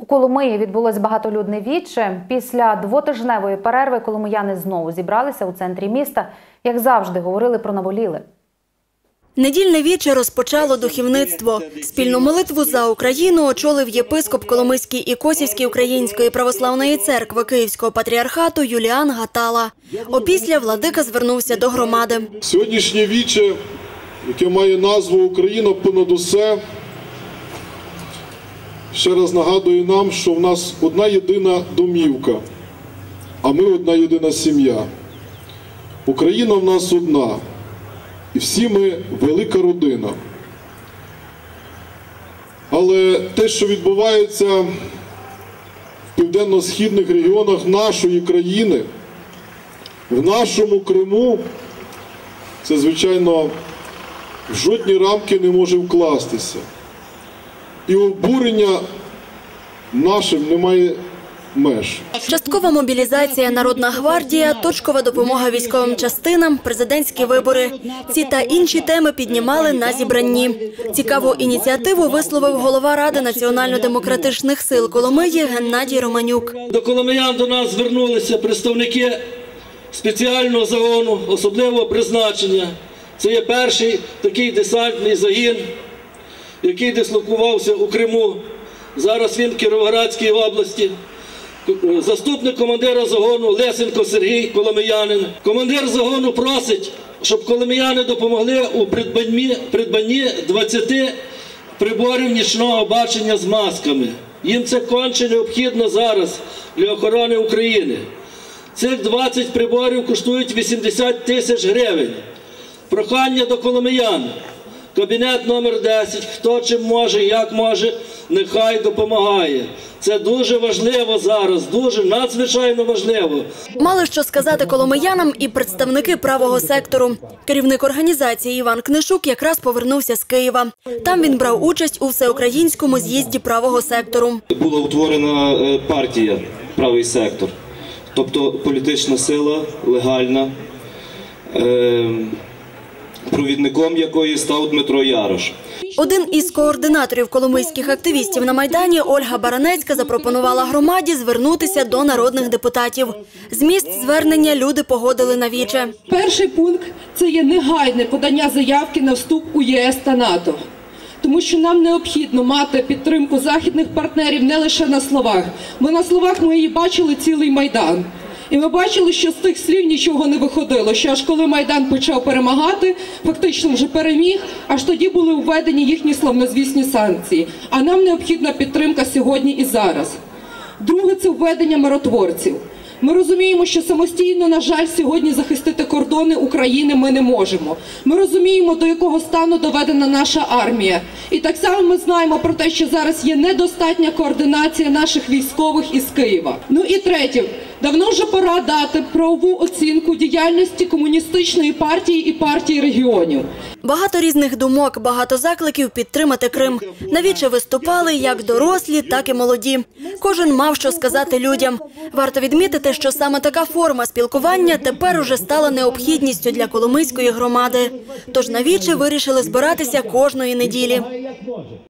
У Коломиї відбулось багатолюдне віче. Після двотижневої перерви коломияни знову зібралися у центрі міста. Як завжди, говорили про наболіле. Недільне віче розпочало духовництво. Спільну молитву за Україну очолив єпископ Коломийський і Косівський Української православної церкви Київського патріархату Юліан Гатала. Опісля владика звернувся до громади. Сьогоднішнє віче, яке має назву «Україна понад усе», ще раз нагадує нам, що в нас одна єдина домівка, а ми одна єдина сім'я. Україна в нас одна. І всі ми велика родина. Але те, що відбувається в південно-східних регіонах нашої країни, в нашому Криму, це, звичайно, в жодні рамки не може вкластися. І обурення нашим немає меж. Часткова мобілізація, Народна гвардія, точкова допомога військовим частинам, президентські вибори. Ці та інші теми піднімали на зібранні. Цікаву ініціативу висловив голова Ради національно-демократичних сил Коломиї Геннадій Романюк. До коломиян до нас звернулися представники спеціального загону особливого призначення. Це є перший такий десантний загін, який дислокувався у Криму. Зараз він в Кіровоградській області. Заступник командира загону Лесенко Сергій, коломиянин. Командир загону просить, щоб коломияни допомогли у придбанні 20 приборів нічного бачення з масками. Їм це конче необхідно зараз для охорони України. Цих 20 приборів коштують 80 тисяч гривень. Прохання до коломиян. Кабінет номер 10, хто чим може, як може, нехай допомагає. Це дуже важливо зараз, дуже надзвичайно важливо. Мали що сказати коломиянам і представники правого сектору. Керівник організації Іван Книшук якраз повернувся з Києва. Там він брав участь у всеукраїнському з'їзді правого сектору. Була утворена партія «Правий сектор», тобто політична сила, легальна, провідником якої став Дмитро Ярош. Один із координаторів коломийських активістів на Майдані, Ольга Баранецька, запропонувала громаді звернутися до народних депутатів. Зміст звернення люди погодили на віче. Перший пункт – це є негайне подання заявки на вступ у ЄС та НАТО. Тому що нам необхідно мати підтримку західних партнерів не лише на словах. Бо на словах ми її бачили цілий Майдан. І ми бачили, що з тих слів нічого не виходило, що аж коли Майдан почав перемагати, фактично вже переміг, аж тоді були введені їхні славнозвісні санкції. А нам необхідна підтримка сьогодні і зараз. Друге – це введення миротворців. Ми розуміємо, що самостійно, на жаль, сьогодні захистити кордони України ми не можемо. Ми розуміємо, до якого стану доведена наша армія. І так само ми знаємо про те, що зараз є недостатня координація наших військових із Києва. Ну і третє. Давно вже пора дати правову оцінку діяльності комуністичної партії і партії регіонів. Багато різних думок, багато закликів підтримати Крим. На віче виступали як дорослі, так і молоді. Кожен мав що сказати людям. Варто відмітити, що саме така форма спілкування тепер уже стала необхідністю для коломийської громади. Тож на віче вирішили збиратися кожної неділі.